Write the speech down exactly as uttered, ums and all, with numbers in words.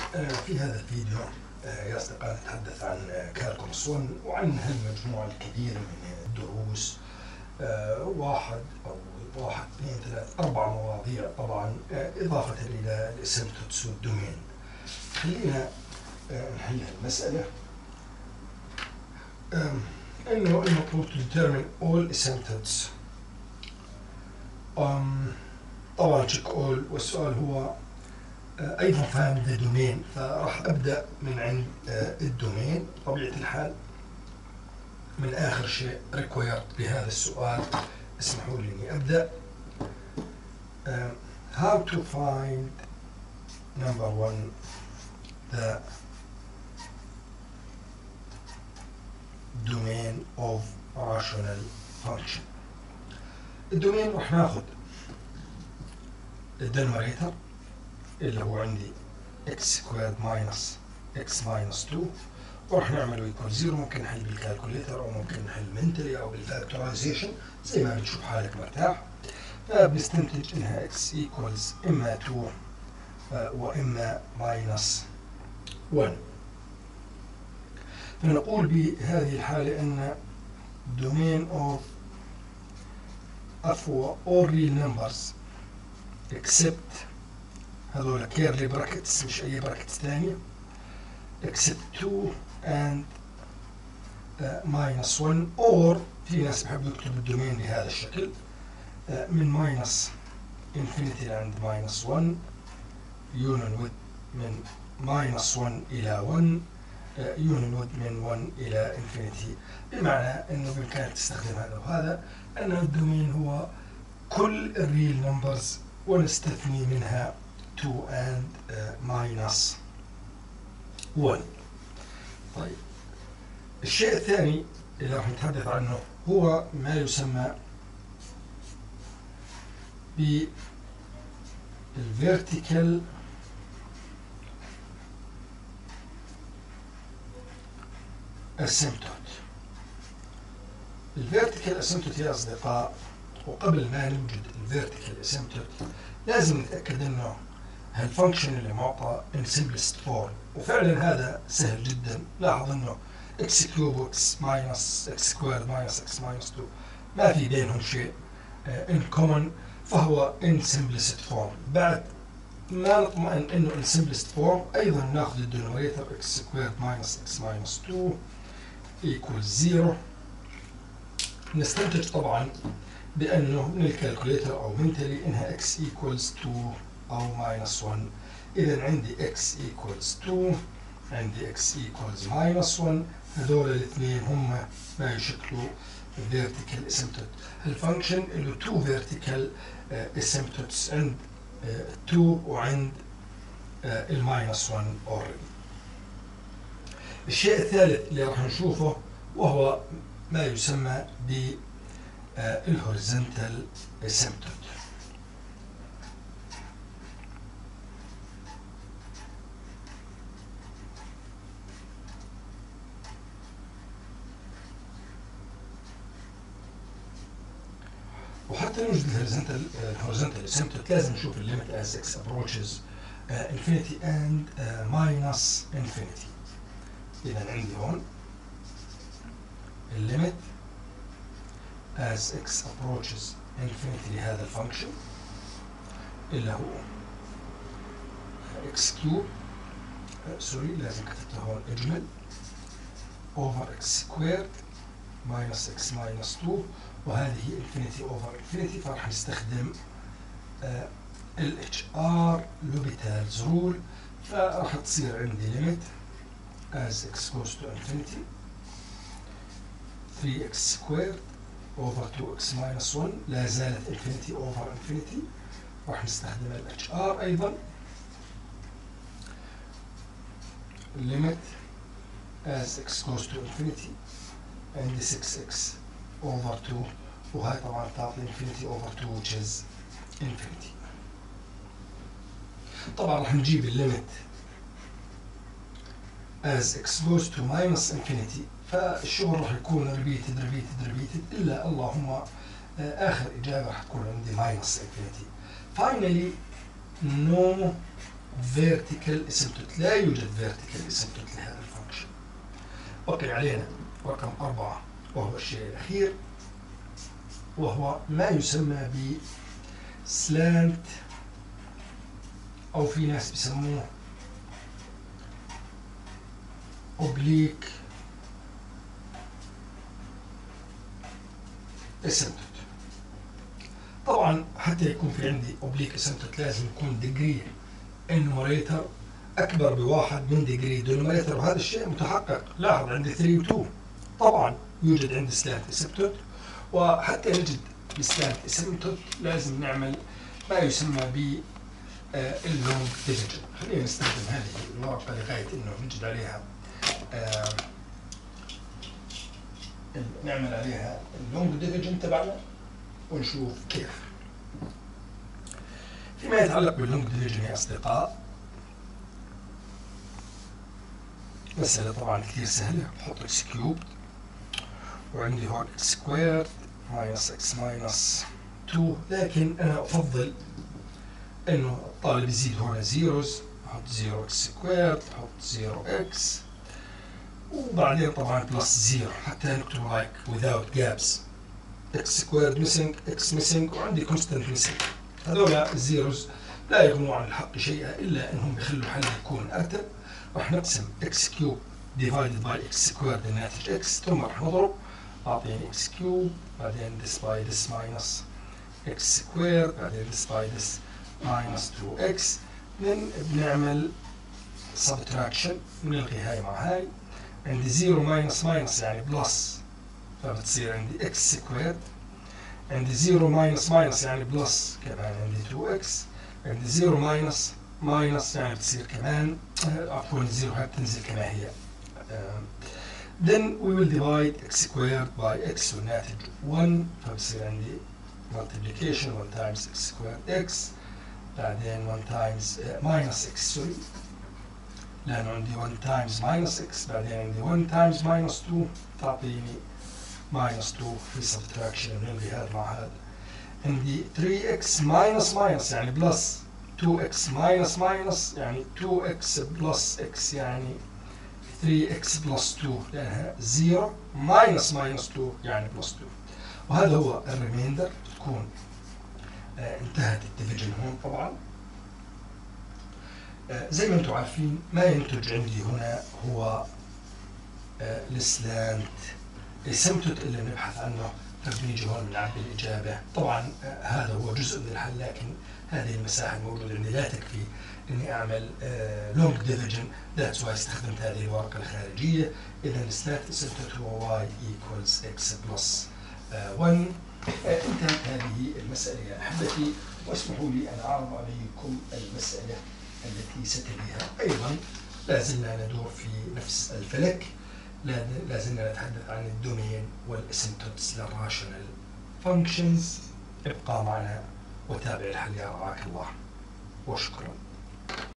في هذا الفيديو يا أصدقائي نتحدث عن كالكولس واحد وعن هالمجموعة الكبيرة من الدروس، واحد أو واحد اثنين ثلاث أربع مواضيع طبعا، إضافة إلى الأسيمبتوتس والدومين. خلينا نحل المسألة. إنه المطلوب to determine all asymptotes. طبعا check all، والسؤال هو أيضا فهم the domain، فراح أبدأ من عند الدومين طبيعة الحال من آخر شيء required بهذا السؤال. اسمحوا لي إني أبدأ. how to find number one the domain of rational function. الدومين راح ناخذ الدنمريتر اللي هو عندي x سكويرد ماينس x ماينس اثنين، وراح نعمله ايكوال زيرو. ممكن نحل بالكالكوليتر او ممكن نحل منتلي او بالفاكتورايزيشن زي ما بتشوف حالك مرتاح. فبنستنتج انها x ايكوالز اما اثنين واما ماينس واحد. فنقول بهذه الحالة ان domain of عفوا all real numbers except هذول كيرلي براكتس، مش أي براكتس ثانية، except two and uh, minus one، or في ناس بحبوا يكتبوا الدومين بهذا الشكل uh, من minus infinity and minus one union with من minus one إلى one uh, union with من one إلى infinity، بمعنى أنه بإمكانك تستخدم هذا وهذا، أن الدومين هو كل الريل نمبرز ونستثني منها two and uh, minus one. طيب الشيء الثاني اللي راح نتحدث عنه هو ما يسمى بال vertical asymptote. ال vertical asymptote يا أصدقاء، وقبل ما نوجد ال vertical asymptote لازم نتأكد أنه هالفانكشن اللي معطى in simplest form، وفعلا هذا سهل جدا. لاحظ انه x كيوب x ماينس x سكوير ماينس x ماينس اثنين ما في بينهم شيء in common، فهو in simplest form. بعد ما نطمئن انه in simplest form ايضا ناخذ الدينوميريتور x سكوير ماينس x ماينس اثنين equals زيرو. نستنتج طبعا بانه من الكالكوليتر او منتلي انها x equals اثنين أو minus one. إذا عندي x equals اثنين، عندي x equals minus one، هذول الاثنين هم ما يشكلوا vertical asymptote. الفانكشن له two vertical uh, asymptotes، عند اثنين uh, وعند uh, الماينس واحد already. الشيء الثالث اللي راح نشوفه وهو ما يسمى بالهوريزونتال asymptote. وحتى نوجد الهوريزونتال الهوريزونتال asymptote لازم نشوف الليمت as x approaches uh, infinity and uh, minus infinity. إذا عندي هون الليمت as x approaches infinity لهذا الفانكشن اللي هو x cube سوري uh, لازم كتبته هون اجمل over x squared minus x minus اثنين، وهذه infinity over infinity. فراح نستخدم آه ال اتش ار لوبيتالز رول، فراح تصير عندي limit as x goes to infinity three x squared over two x minus one، لا زالت infinity over infinity. راح نستخدم ال اتش ار أيضا limit as x goes to infinity and six x over two، وهاي طبعا تعطي infinity over two which is infinity. طبعا راح نجيب الليمت as x goes to minus infinity، فالشغل راح يكون repeated repeated repeated إلا اللهم آخر إجابة راح تكون عندي minus infinity. finally no vertical asymptote، لا يوجد vertical asymptote لهذا الفانكشن. بقي علينا رقم أربعة وهو الشيء الأخير، وهو ما يسمى ب slant، أو في ناس بيسموه oblique asymptote. طبعا حتى يكون في عندي oblique asymptote لازم يكون degree النوميريتر أكبر بواحد من degree denominator، وهذا الشيء متحقق. لاحظ عندي ثلاثة و اثنين، طبعا يوجد عندي slant asymptote، وحتى نجد slant asymptote لازم نعمل ما يسمى ب اللونج ديفيجن. خلينا نستخدم هذه الورقة لغاية إنه نجد عليها آه نعمل عليها اللونج ديفيجن تبعنا ونشوف كيف. فيما يتعلق باللونج ديفيجن يا أصدقاء، مسألة طبعا كثير سهلة. بحط اكس كيوب وعندي هون اكس سكوير ماينس اكس ماينس اثنين، لكن أنا أفضل إنه الطالب يزيد هون زيروز، أحط زيرو اكس سكوير، أحط زيرو اكس، وبعدين طبعا بلس زيرو حتى نكتب لايك without gaps. اكس سكوير ميسنج، اكس ميسنج، وعندي كونستنت ميسنج. هذول الزيروز لا يغنوا عن الحق شيئا إلا إنهم بيخلوا الحل يكون أرتب. راح نقسم اكس كيوب divided by اكس سكوير الناتج اكس، ثم راح نضرب أعطيني اكس كيوب، بعدين this by this minus اكس سكوير، بعدين this by this minus تو اكس. then بنعمل subtraction، بنلغي هاي مع هاي. عندي زيرو ماينس ماينس يعني بلس، فبتصير عندي اكس سكوير. عندي زيرو ماينس ماينس يعني بلس، كمان عندي تو اكس. عندي زيرو ماينس ماينس يعني بتصير كمان عفوا زيرو هاي بتنزل كما هي. then we will divide x squared by x والناتج واحد، فبصير عندي multiplication one times x squared x، بعدين one times uh, minus x سوري، لأنه عندي one times minus x، بعدين عندي one times minus two تعطيني minus two في subtraction بنلغي هذا مع هذا. عندي three x minus minus يعني بلس، two x minus minus يعني two x plus x يعني three x plus two، لأنها zero minus minus two يعني plus two. وهذا هو الريميندر. تكون آه انتهت الديفيجن هون. طبعا آه زي ما انتم عارفين ما ينتج عندي هنا هو آه السلانت اسيمتوت اللي نبحث عنه، فبنيجي هون بنعبي الإجابة. طبعا آه هذا هو جزء من الحل، لكن هذه المساحة الموجودة عندي لا تكفي إني أعمل لونج ديفيجن، ذاتس واي استخدمت هذه الورقة الخارجية. إذا السلانت اسيمتوت هو y equals x plus واحد. آه انتهت هذه المسألة يا أحبتي، واسمحوا لي أن أعرض عليكم المسألة التي ستليها. أيضا لازلنا ندور في نفس الفلك، لازلنا نتحدث عن الدومين والاسيمتوتس للراشنال فانكشنز. ابقى معنا وتابع الحل يا رعاك الله، وشكرا.